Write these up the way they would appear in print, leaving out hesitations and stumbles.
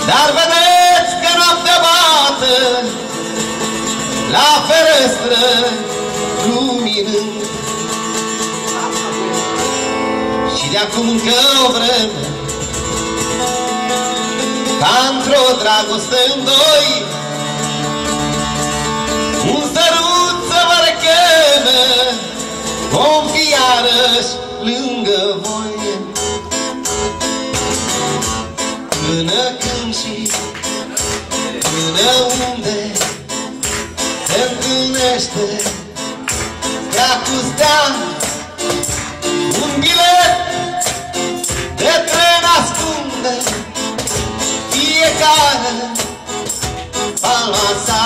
Dar vedeți că noaptea bată la ferestră luminând. Și de acum încă o vreme, ca într-o dragoste în doi, un sărut să vă recheme, vom fi iarăși lângă voi. Până când și până unde se întâlnește stea cu stea, un bilet de tren ascunde fiecare palma sa.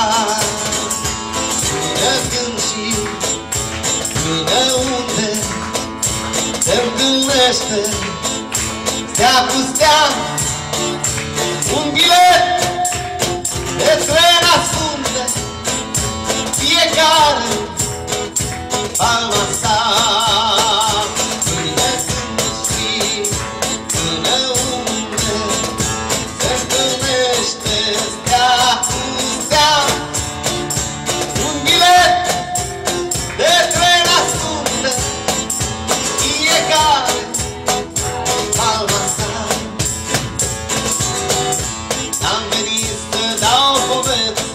Până când și până unde se întâlnește stea cu stea, un bilet de tren ascunde fiecare palma sa. Până când și până unde se întâlnește stea cu stea, un bilet de tren ascunde fiecare palma sa. Am venit să dau povețe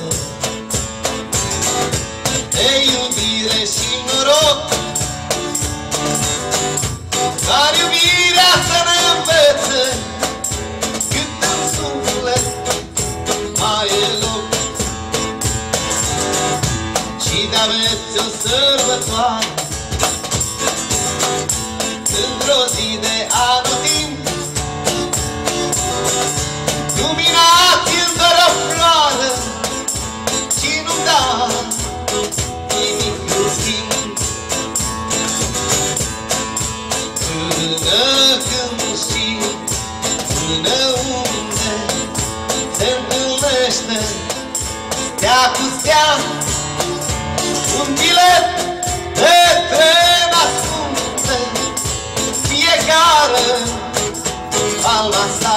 de iubire și noroc, dar iubirea să ne învețe cât în suflet mai e loc. Și de-aveți o sărbătoare într-o zi de anotimp, luminați în doar o floare și nu-mi da nimic în schimb. Până când și până unde se întâlnește stea cu stea, un bilet de tren ascunde fiecare palma sa.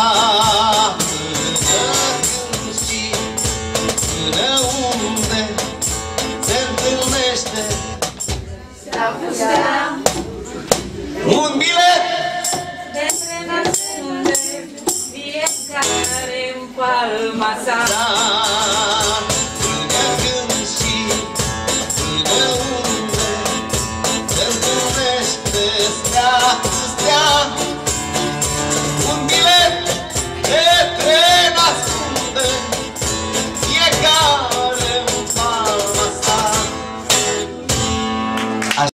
Până când și până unde se întâlnește stea cu stea, un bilet de tren ascunde fiecare în palma sa.